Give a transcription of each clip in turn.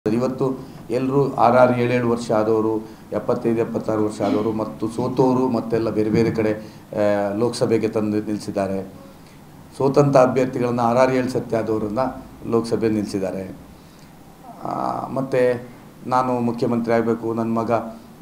ಇವತ್ತು ಎಲ್ಲರೂ 6-7 ವರ್ಷ ಆದವರು 75-76 ವರ್ಷ ಆದವರು ಮತ್ತು ಸೋತವರು ಮತ್ತೆಲ್ಲ ಬೇರೆ ಬೇರೆ ಕಡೆ ಲೋಕಸಭೆಗೆ ತಂದು ನಿಲ್ಲಿಸಿದ್ದಾರೆ. ಸೋತಂತ ಅಭ್ಯರ್ಥಿಗಳನ್ನು 6-7 ಸತಿ ಆದವರನ್ನು ಲೋಕಸಭೆ ನಿಲ್ಲಿಸಿದ್ದಾರೆ. ಮತ್ತು ನಾನು ಮುಖ್ಯಮಂತ್ರಿ ಆಗಬೇಕು, ನನ್ನ ಮಗ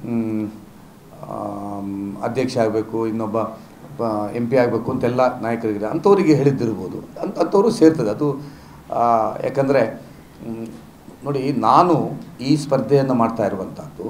ಅಧ್ಯಕ್ಷ ಆಗಬೇಕು, ಇನ್ನೊಬ್ಬ MP ಆಗಬೇಕು ಅಂತೆಲ್ಲ ನಾಯಕರಿಗೆ ಅಂಥವರಿಗೆ ಹೇಳಿದ್ದಿರ್ಬೋದು. ಅಂಥವರು ಸೇರ್ತದೆ ಅದು. ಯಾಕಂದರೆ ನೋಡಿ, ನಾನು ಈ ಸ್ಪರ್ಧೆಯನ್ನು ಮಾಡ್ತಾ ಇರುವಂಥದ್ದು,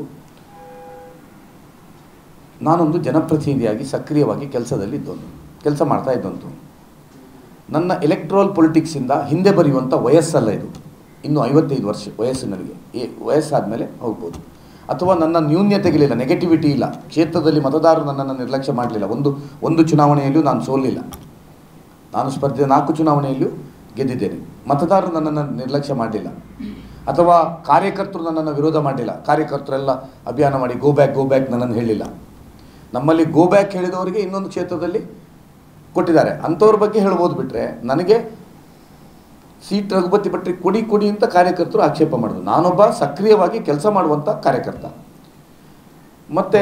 ನಾನೊಂದು ಜನಪ್ರತಿನಿಧಿಯಾಗಿ ಸಕ್ರಿಯವಾಗಿ ಕೆಲಸ ಮಾಡ್ತಾ ಇದ್ದಂತು. ನನ್ನ ಎಲೆಕ್ಟ್ರಲ್ ಪೊಲಿಟಿಕ್ಸಿಂದ ಹಿಂದೆ ಬರೆಯುವಂಥ ವಯಸ್ಸಲ್ಲ ಇದು. ಇನ್ನು 55 ವರ್ಷ ವಯಸ್ಸು ನನಗೆ. ವಯಸ್ಸಾದ ಮೇಲೆ ಹೋಗ್ಬೋದು. ಅಥವಾ ನನ್ನ ನ್ಯೂನ್ಯತೆಗಳಿಲ್ಲ, ನೆಗೆಟಿವಿಟಿ ಇಲ್ಲ. ಕ್ಷೇತ್ರದಲ್ಲಿ ಮತದಾರರು ನನ್ನನ್ನು ನಿರ್ಲಕ್ಷ್ಯ ಮಾಡಲಿಲ್ಲ. ಒಂದು ಚುನಾವಣೆಯಲ್ಲೂ ನಾನು ಸೋಲಿಲ್ಲ. ನಾನು ಸ್ಪರ್ಧೆ 4 ಚುನಾವಣೆಯಲ್ಲೂ ಗೆದ್ದಿದ್ದೇನೆ. ಮತದಾರರು ನನ್ನನ್ನು ನಿರ್ಲಕ್ಷ್ಯ ಮಾಡಲಿಲ್ಲ. ಅಥವಾ ಕಾರ್ಯಕರ್ತರು ನನ್ನನ್ನು ವಿರೋಧ ಮಾಡಲಿಲ್ಲ. ಕಾರ್ಯಕರ್ತರೆಲ್ಲ ಅಭಿಯಾನ ಮಾಡಿ ಗೋ ಬ್ಯಾಕ್ ನನ್ನನ್ನು ಹೇಳಿಲ್ಲ. ನಮ್ಮಲ್ಲಿ ಗೋ ಬ್ಯಾಕ್ ಹೇಳಿದವರಿಗೆ ಇನ್ನೊಂದು ಕ್ಷೇತ್ರದಲ್ಲಿ ಕೊಟ್ಟಿದ್ದಾರೆ. ಅಂಥವ್ರ ಬಗ್ಗೆ ಹೇಳ್ಬೋದು. ಬಿಟ್ಟರೆ ನನಗೆ ಸೀಟ್ ರಘುಪತಿ ಭಟ್ರಿಗೆ ಕೊಡಿ ಅಂತ ಕಾರ್ಯಕರ್ತರು ಆಕ್ಷೇಪ ಮಾಡಿದ್ರು. ನಾನೊಬ್ಬ ಸಕ್ರಿಯವಾಗಿ ಕೆಲಸ ಮಾಡುವಂಥ ಕಾರ್ಯಕರ್ತ. ಮತ್ತು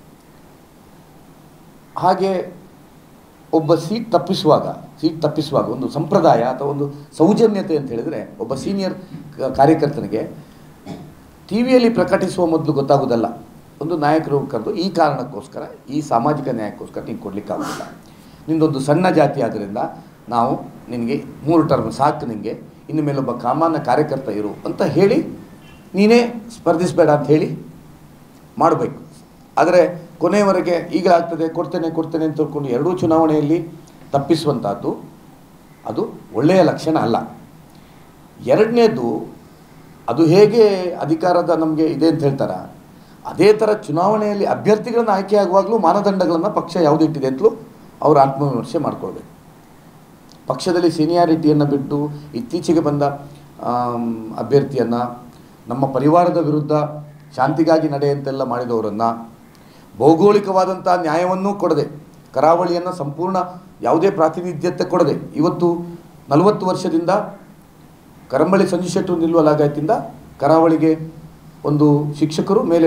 ಹಾಗೆ ಒಬ್ಬ ಸೀಟ್ ತಪ್ಪಿಸುವಾಗ ಒಂದು ಸಂಪ್ರದಾಯ ಅಥವಾ ಒಂದು ಸೌಜನ್ಯತೆ ಅಂತ ಹೇಳಿದರೆ, ಒಬ್ಬ ಸೀನಿಯರ್ ಕಾರ್ಯಕರ್ತನಿಗೆ ಟಿವಿಯಲ್ಲಿ ಪ್ರಕಟಿಸುವ ಮೊದಲು ಗೊತ್ತಾಗೋದಲ್ಲ. ಒಂದು ನಾಯಕರು ಕರೆದು ಈ ಕಾರಣಕ್ಕೋಸ್ಕರ, ಈ ಸಾಮಾಜಿಕ ನ್ಯಾಯಕ್ಕೋಸ್ಕರ ನೀನು ಕೊಡಲಿಕ್ಕಾಗೋದಿಲ್ಲ, ನಿಂದೊಂದು ಸಣ್ಣ ಜಾತಿ ಆದ್ದರಿಂದ ನಾವು ನಿನಗೆ 3 ಟರ್ಮ್ ಸಾಕು, ನಿನಗೆ ಇನ್ನು ಮೇಲೊಬ್ಬ ಸಾಮಾನ್ಯ ಕಾರ್ಯಕರ್ತ ಇರು ಅಂತ ಹೇಳಿ ನೀನೇ ಸ್ಪರ್ಧಿಸಬೇಡ ಅಂತ ಹೇಳಿ ಮಾಡಬೇಕು. ಆದರೆ ಕೊನೆಯವರೆಗೆ ಈಗ ಆಗ್ತದೆ ಕೊಡ್ತೇನೆ ಅಂತ ತಿಳ್ಕೊಂಡು 2 ಚುನಾವಣೆಯಲ್ಲಿ ತಪ್ಪಿಸುವಂಥದ್ದು ಅದು ಒಳ್ಳೆಯ ಲಕ್ಷಣ ಅಲ್ಲ. ಎರಡನೇದು, ಅದು ಹೇಗೆ ಅಧಿಕಾರದ ನಮಗೆ ಇದೆ ಅಂತ ಹೇಳ್ತಾರೆ, ಅದೇ ಥರ ಚುನಾವಣೆಯಲ್ಲಿ ಅಭ್ಯರ್ಥಿಗಳನ್ನು ಆಯ್ಕೆ ಆಗುವಾಗಲೂ ಮಾನದಂಡಗಳನ್ನು ಪಕ್ಷ ಯಾವುದು ಇಟ್ಟಿದೆ ಅಂತಲೂ ಅವರು ಆತ್ಮವಿಮರ್ಶೆ ಮಾಡಿಕೊಳ್ಬೇಕು. ಪಕ್ಷದಲ್ಲಿ ಸೀನಿಯಾರಿಟಿಯನ್ನು ಬಿಟ್ಟು ಇತ್ತೀಚೆಗೆ ಬಂದ ಅಭ್ಯರ್ಥಿಯನ್ನು, ನಮ್ಮ ಪರಿವಾರದ ವಿರುದ್ಧ ಶಾಂತಿಗಾಗಿ ನಡೆಯಂತೆಲ್ಲ ಮಾಡಿದವರನ್ನು, ಭೌಗೋಳಿಕವಾದಂಥ ನ್ಯಾಯವನ್ನೂ ಕೊಡದೆ, ಕರಾವಳಿಯನ್ನು ಸಂಪೂರ್ಣ ಯಾವುದೇ ಪ್ರಾತಿನಿಧ್ಯತೆ ಕೊಡದೆ, ಇವತ್ತು 40 ವರ್ಷದಿಂದ ಕರಂಬಳಿ ಸಂಜು ಶೆಟ್ಟರು ನಿಲ್ಲುವ ಲಾಗಾಯತಿಂದ ಕರಾವಳಿಗೆ ಒಂದು ಶಿಕ್ಷಕರು ಮೇಲೆ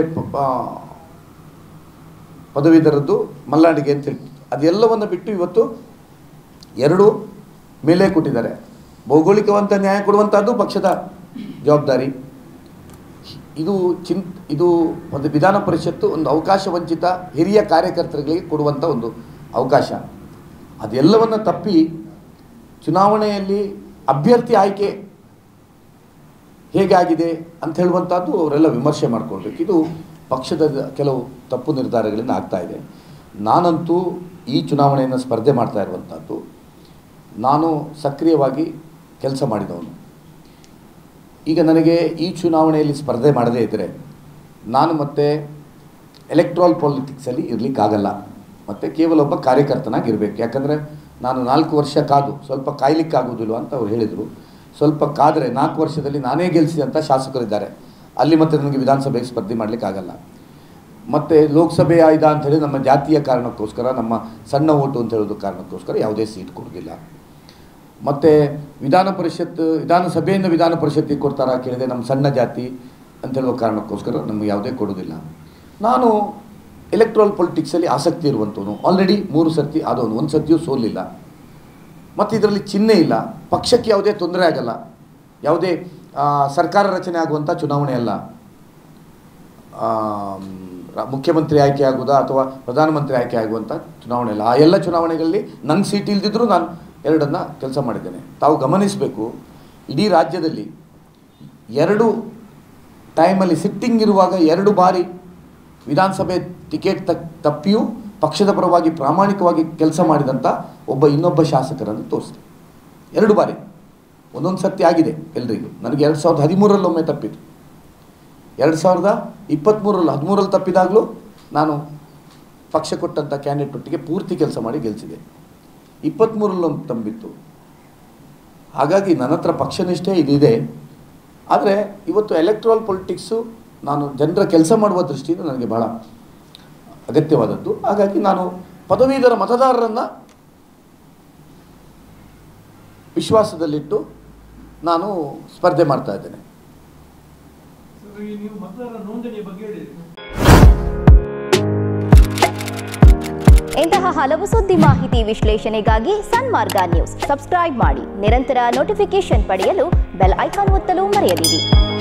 ಪದವೀಧರದ್ದು ಮಲ್ನಾಡಿಗೆ ಅಂತ ಹೇಳ್ತಿತ್ತು. ಅದೆಲ್ಲವನ್ನು ಬಿಟ್ಟು ಇವತ್ತು 2 ಮೇಲೆ ಕೊಟ್ಟಿದ್ದಾರೆ. ಭೌಗೋಳಿಕವಂತ ನ್ಯಾಯ ಕೊಡುವಂಥದ್ದು ಪಕ್ಷದ ಜವಾಬ್ದಾರಿ. ಇದು ಒಂದು ವಿಧಾನ ಪರಿಷತ್ತು ಒಂದು ಅವಕಾಶ ವಂಚಿತ ಹಿರಿಯ ಕಾರ್ಯಕರ್ತರಿಗೆ ಕೊಡುವಂಥ ಒಂದು ಅವಕಾಶ. ಅದೆಲ್ಲವನ್ನು ತಪ್ಪಿ ಚುನಾವಣೆಯಲ್ಲಿ ಅಭ್ಯರ್ಥಿ ಆಯ್ಕೆ ಹೇಗಾಗಿದೆ ಅಂತ ಹೇಳುವಂಥದ್ದು ಅವರೆಲ್ಲ ವಿಮರ್ಶೆ ಮಾಡಿಕೊಳ್ಬೇಕು. ಇದು ಪಕ್ಷದ ಕೆಲವು ತಪ್ಪು ನಿರ್ಧಾರಗಳಿಂದ ಆಗ್ತಾ ಇದೆ. ನಾನಂತೂ ಈ ಚುನಾವಣೆಯನ್ನು ಸ್ಪರ್ಧೆ ಮಾಡ್ತಾ ಇರುವಂಥದ್ದು, ನಾನು ಸಕ್ರಿಯವಾಗಿ ಕೆಲಸ ಮಾಡಿದವನು. ಈಗ ನನಗೆ ಈ ಚುನಾವಣೆಯಲ್ಲಿ ಸ್ಪರ್ಧೆ ಮಾಡದೇ ಇದ್ದರೆ ನಾನು ಮತ್ತೆ ಎಲೆಕ್ಟ್ರಲ್ ಪಾಲಿಟಿಕ್ಸಲ್ಲಿ ಇರಲಿಕ್ಕಾಗಲ್ಲ. ಮತ್ತು ಕೇವಲ ಒಬ್ಬ ಕಾರ್ಯಕರ್ತನಾಗಿರಬೇಕು. ಯಾಕಂದರೆ ನಾನು 4 ವರ್ಷ ಕಾದು, ಸ್ವಲ್ಪ ಕಾಯಲಿಕ್ಕಾಗೋದಿಲ್ಲ ಅಂತ ಅವ್ರು ಹೇಳಿದರು. ಸ್ವಲ್ಪ ಕಾದರೆ 4 ವರ್ಷದಲ್ಲಿ ನಾನೇ ಗೆಲ್ಲಿಸಿದಂಥ ಶಾಸಕರಿದ್ದಾರೆ. ಅಲ್ಲಿ ಮತ್ತೆ ನನಗೆ ವಿಧಾನಸಭೆಗೆ ಸ್ಪರ್ಧೆ ಮಾಡಲಿಕ್ಕಾಗಲ್ಲ. ಮತ್ತು ಲೋಕಸಭೆ ಆಯ್ದ ಅಂಥೇಳಿ ನಮ್ಮ ಜಾತಿಯ ಕಾರಣಕ್ಕೋಸ್ಕರ, ನಮ್ಮ ಸಣ್ಣ ಓಟು ಅಂತ ಹೇಳೋದು ಕಾರಣಕ್ಕೋಸ್ಕರ ಯಾವುದೇ ಸೀಟ್ ಕೊಡೋದಿಲ್ಲ. ಮತ್ತು ವಿಧಾನಸಭೆಯಿಂದ ವಿಧಾನ ಪರಿಷತ್ತಿಗೆ ಕೊಡ್ತಾರ ಕೇಳಿದೆ, ನಮ್ಮ ಸಣ್ಣ ಜಾತಿ ಅಂತ ಹೇಳುವ ಕಾರಣಕ್ಕೋಸ್ಕರ ನಮಗೆ ಯಾವುದೇ ಕೊಡೋದಿಲ್ಲ. ನಾನು ಎಲೆಕ್ಟ್ರಲ್ ಪೊಲಿಟಿಕ್ಸಲ್ಲಿ ಆಸಕ್ತಿ ಇರುವಂಥವನು. ಆಲ್ರೆಡಿ 3 ಸರ್ತಿ ಆದವನು, 1 ಸರ್ತಿಯೂ ಸೋಲಿಲ್ಲ. ಮತ್ತು ಇದರಲ್ಲಿ ಚಿಹ್ನೆ ಇಲ್ಲ. ಪಕ್ಷಕ್ಕೆ ಯಾವುದೇ ತೊಂದರೆ ಆಗಲ್ಲ. ಯಾವುದೇ ಸರ್ಕಾರ ರಚನೆ ಆಗುವಂಥ ಚುನಾವಣೆ ಅಲ್ಲ. ಮುಖ್ಯಮಂತ್ರಿ ಆಯ್ಕೆ ಆಗುವುದಾ ಅಥವಾ ಪ್ರಧಾನಮಂತ್ರಿ ಆಯ್ಕೆ ಆಗುವಂಥ ಚುನಾವಣೆ ಅಲ್ಲ. ಆ ಎಲ್ಲ ಚುನಾವಣೆಗಳಲ್ಲಿ ನನ್ನ ಸೀಟ್ ಇಲ್ದಿದ್ದರೂ ನಾನು 2 ಕೆಲಸ ಮಾಡಿದ್ದೇನೆ. ತಾವು ಗಮನಿಸಬೇಕು, ಇಡೀ ರಾಜ್ಯದಲ್ಲಿ 2 ಟೈಮಲ್ಲಿ ಸಿಟ್ಟಿಂಗ್ ಇರುವಾಗ 2 ಬಾರಿ ವಿಧಾನಸಭೆ ಟಿಕೆಟ್ ತಪ್ಪಿಯೂ ಪಕ್ಷದ ಪರವಾಗಿ ಪ್ರಾಮಾಣಿಕವಾಗಿ ಕೆಲಸ ಮಾಡಿದಂಥ ಇನ್ನೊಬ್ಬ ಶಾಸಕರನ್ನು ತೋರಿಸಿದೆ. 2 ಬಾರಿ. ಒಂದೊಂದು ಸರ್ತಿ ಆಗಿದೆ ಎಲ್ರಿಗೂ. ನನಗೆ 2013ರಲ್ಲಿ ಒಮ್ಮೆ ತಪ್ಪಿತು. 2013ರಲ್ಲಿ ತಪ್ಪಿದಾಗಲೂ ನಾನು ಪಕ್ಷ ಕೊಟ್ಟಂಥ ಕ್ಯಾಂಡಿಡೇಟ್ ಒಟ್ಟಿಗೆ ಪೂರ್ತಿ ಕೆಲಸ ಮಾಡಿ ಗೆಲ್ಲಿಸಿದೆ. 23ರಲ್ಲಿ ಒಂದು ತಂಬಿತ್ತು. ಹಾಗಾಗಿ ನನ್ನ ಹತ್ರ ಪಕ್ಷನಿಷ್ಠೆ ಇದಿದೆ. ಆದರೆ ಇವತ್ತು ಎಲೆಕ್ಟ್ರಲ್ ಪೊಲಿಟಿಕ್ಸು ನಾನು ಜನರ ಕೆಲಸ ಮಾಡುವ ದೃಷ್ಟಿಯಿಂದ ನನಗೆ ಬಹಳ ಅಗತ್ಯವಾದದ್ದು. ಹಾಗಾಗಿ ನಾನು ಪದವೀಧರ ಮತದಾರರನ್ನು ವಿಶ್ವಾಸದಲ್ಲಿಟ್ಟು ನಾನು ಸ್ಪರ್ಧೆ ಮಾಡ್ತಾ ಇದ್ದೇನೆ. ನೀವು ಮತದಾರರ ನೋಂದಣಿ ಬಗ್ಗೆ ಹೇಳಿದ್ರಿ. ಇಂತಹ ಹಲವು ಸುದ್ದಿ ಮಾಹಿತಿ ವಿಶ್ಲೇಷಣೆಗಾಗಿ ಸನ್ಮಾರ್ಗ ನ್ಯೂಸ್ ಸಬ್ಸ್ಕ್ರೈಬ್ ಮಾಡಿ. ನಿರಂತರ ನೋಟಿಫಿಕೇಶನ್ ಪಡೆಯಲು ಬೆಲ್ ಐಕಾನ್ ಒತ್ತಲು ಮರೆಯದಿರಿ.